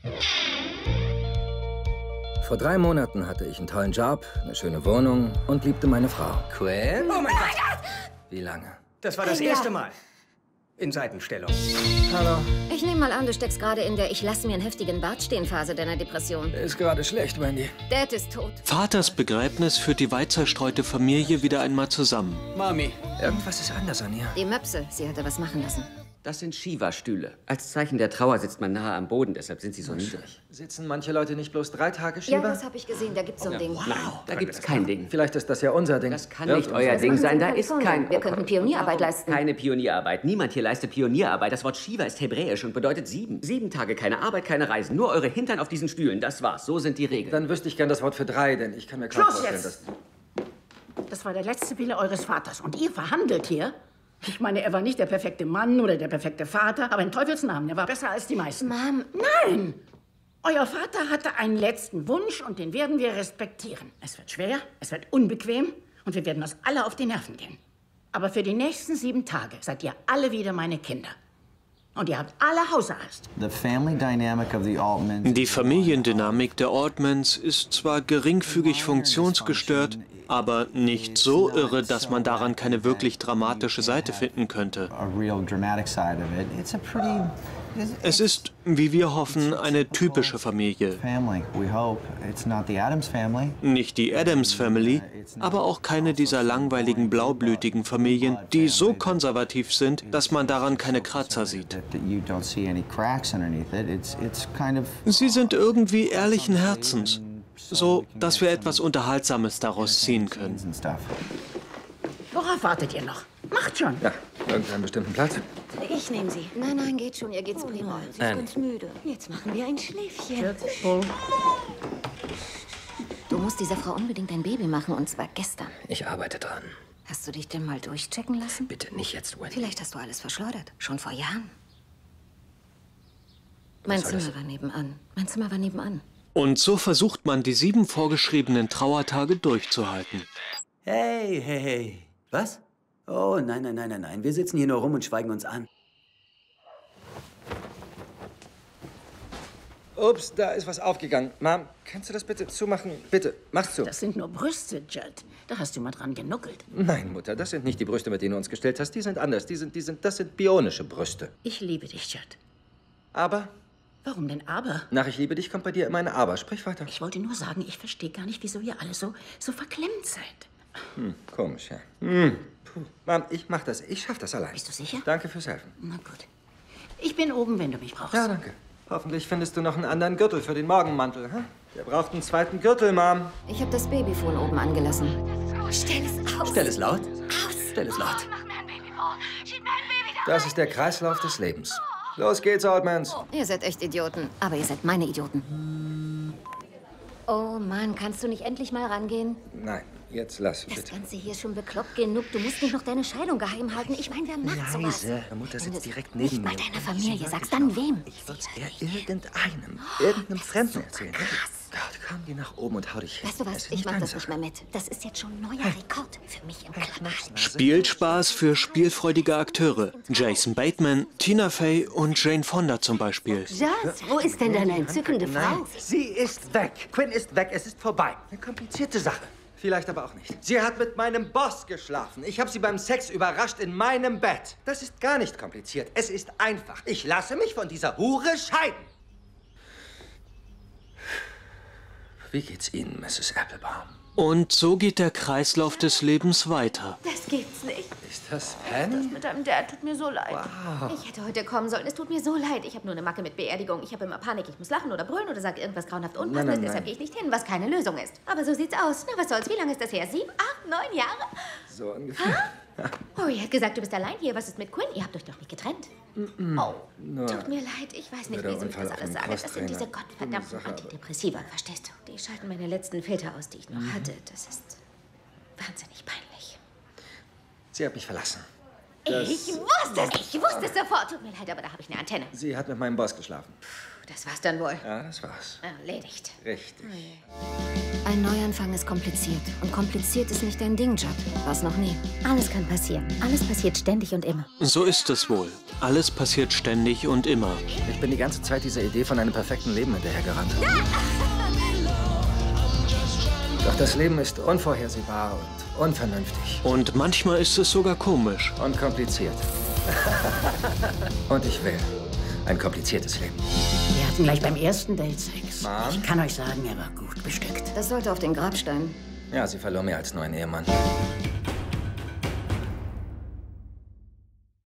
Vor 3 Monaten hatte ich einen tollen Job, eine schöne Wohnung und liebte meine Frau. Quinn? Oh mein Gott! Wie lange? Das war das erste Mal. In Seitenstellung. Hallo. Ich nehme mal an, du steckst gerade in der Ich-lass-mir-einen-heftigen-Bart-stehen-Phase deiner Depression. Ist gerade schlecht, Wendy. Dad ist tot. Vaters Begräbnis führt die weit zerstreute Familie wieder einmal zusammen. Mami. Irgendwas ist anders an ihr. Die Möpse, sie hatte was machen lassen. Das sind Shiva-Stühle. Als Zeichen der Trauer sitzt man nahe am Boden, deshalb sind sie so niedrig. Sitzen manche Leute nicht bloß 3 Tage Ja, Shiva? das habe ich gesehen, da gibt's so ein Ding. Nein, da gibt's kein Ding. Vielleicht ist das ja unser Ding. Das kann nicht euer Ding sein, da ist kein... Wir könnten Pionierarbeit leisten. Keine Pionierarbeit. Niemand hier leistet Pionierarbeit. Das Wort Shiva ist hebräisch und bedeutet 7. 7 Tage, keine Arbeit, keine Reisen. Nur eure Hintern auf diesen Stühlen. Das war's. So sind die Regeln. Dann wüsste ich gern das Wort für 3, denn ich kann mir kaum Schluss vorstellen, jetzt! dass... Das war der letzte Wille eures Vaters. Und ihr verhandelt hier? Ich meine, er war nicht der perfekte Mann oder der perfekte Vater, aber in Teufelsnamen, er war besser als die meisten. Mom. Nein! Euer Vater hatte einen letzten Wunsch und den werden wir respektieren. Es wird schwer, es wird unbequem und wir werden uns alle auf die Nerven gehen. Aber für die nächsten 7 Tage seid ihr alle wieder meine Kinder. Und ihr habt alle Hausarrest. Die Familiendynamik der Altmans ist zwar geringfügig funktionsgestört, aber nicht so irre, dass man daran keine wirklich dramatische Seite finden könnte. Es ist, wie wir hoffen, eine typische Familie. Nicht die Addams Family, aber auch keine dieser langweiligen blaublütigen Familien, die so konservativ sind, dass man daran keine Kratzer sieht. Sie sind irgendwie ehrlichen Herzens, so dass wir etwas Unterhaltsames daraus ziehen können. Worauf wartet ihr noch? Macht schon! Ja, irgendeinen bestimmten Platz. Ich nehme sie. Nein, nein, geht schon, ihr geht's prima. Sie ist ganz müde. Jetzt machen wir ein Schläfchen. Du musst dieser Frau unbedingt ein Baby machen, und zwar gestern. Ich arbeite dran. Hast du dich denn mal durchchecken lassen? Bitte nicht jetzt, Wendy. Vielleicht hast du alles verschleudert. Schon vor Jahren. Mein Zimmer war nebenan. Mein Zimmer war nebenan. Und so versucht man, die 7 vorgeschriebenen Trauertage durchzuhalten. Hey, hey, hey. Was? Oh, nein, nein, nein, nein, nein. Wir sitzen hier nur rum und schweigen uns an. Ups, da ist was aufgegangen. Mom, kannst du das bitte zumachen? Bitte, mach's zu. Das sind nur Brüste, Judd. Da hast du mal dran genuckelt. Nein, Mutter, das sind nicht die Brüste, mit denen du uns gestellt hast. Die sind anders. Das sind bionische Brüste. Ich liebe dich, Judd. Aber? Warum denn aber? Nach ich liebe dich kommt bei dir immer eine Aber. Sprich weiter. Ich wollte nur sagen, ich verstehe gar nicht, wieso ihr alle so verklemmt seid. Komisch, ja. Puh. Mom, ich mach das. Ich schaff das allein. Bist du sicher? Danke fürs Helfen. Na gut. Ich bin oben, wenn du mich brauchst. Ja, danke. Hoffentlich findest du noch einen anderen Gürtel für den Morgenmantel. Hm? Wir braucht einen zweiten Gürtel, Mom. Ich habe das Babyfon oben angelassen. Stell es aus. Stell es laut. Aus. Stell es laut. Mach mir ein Baby vor. Schieb mir ein Baby da. Das ist der Kreislauf des Lebens. Los geht's, Oldmans. Ihr seid echt Idioten. Aber ihr seid meine Idioten. Oh Mann, kannst du nicht endlich mal rangehen? Nein, jetzt lass, Das bitte. Ganze hier ist schon bekloppt genug. Du musst nicht noch deine Scheidung geheim halten. Ich meine, wer macht sowas? Leise. Meine Mutter sitzt direkt Nicht neben mir. mal deiner Familie sagst, dann wem? Ich würd's eher irgendeinem Fremden erzählen. krass. Gott, komm, geh nach oben und hau dich hin. Weißt du Es was? ist Ich mach deine das nicht Sache. mehr mit. Das ist jetzt schon ein neuer Rekord für mich im Club. Spielspaß für spielfreudige Akteure. Jason Bateman, Tina Fey und Jane Fonda zum Beispiel. Schatz, wo ist denn deine entzückende Frau? Nein, sie ist weg. Quinn ist weg. Es ist vorbei. Eine komplizierte Sache. Vielleicht aber auch nicht. Sie hat mit meinem Boss geschlafen. Ich habe sie beim Sex überrascht in meinem Bett. Das ist gar nicht kompliziert. Es ist einfach. Ich lasse mich von dieser Hure scheiden. Wie geht's Ihnen, Mrs. Applebaum? Und so geht der Kreislauf des Lebens weiter. Das gibt's nicht. Ist das Penny? Mit deinem Dad tut mir so leid. Ich hätte heute kommen sollen. Es tut mir so leid. Ich habe nur eine Macke mit Beerdigung. Ich habe immer Panik. Ich muss lachen oder brüllen oder sage irgendwas grauenhaft Unpassendes. nein. Deshalb gehe ich nicht hin, was keine Lösung ist. Aber so sieht's aus. Na, was soll's? Wie lange ist das her? 7, 8, 9 Jahre? So ungefähr. Rory hat gesagt, du bist allein hier. Was ist mit Quinn? Ihr habt euch doch nicht getrennt. Oh, tut mir leid. Ich weiß nicht, der wieso ich Unfall das auf alles dem sage. Das sind Crosstrainer. diese gottverdammten Sache, aber- Antidepressiva, verstehst du? Die schalten meine letzten Filter aus, die ich noch hatte. Das ist wahnsinnig peinlich. Sie hat mich verlassen. Ich wusste es sofort. Tut mir leid, aber da habe ich eine Antenne. Sie hat mit meinem Boss geschlafen. Das war's dann wohl. Ja, das war's. Erledigt. Richtig. Ein Neuanfang ist kompliziert. Und kompliziert ist nicht dein Ding, Judd. War's noch nie. Alles kann passieren. Alles passiert ständig und immer. So ist es wohl. Alles passiert ständig und immer. Ich bin die ganze Zeit dieser Idee von einem perfekten Leben hinterhergerannt. Doch das Leben ist unvorhersehbar und unvernünftig. Und manchmal ist es sogar komisch. Und kompliziert. Und ich will ein kompliziertes Leben. Wir hatten gleich beim ersten Date Sex. Mom? Ich kann euch sagen, er war gut bestückt. Das sollte auf den Grabstein. Ja, sie verlor mehr als nur einen Ehemann.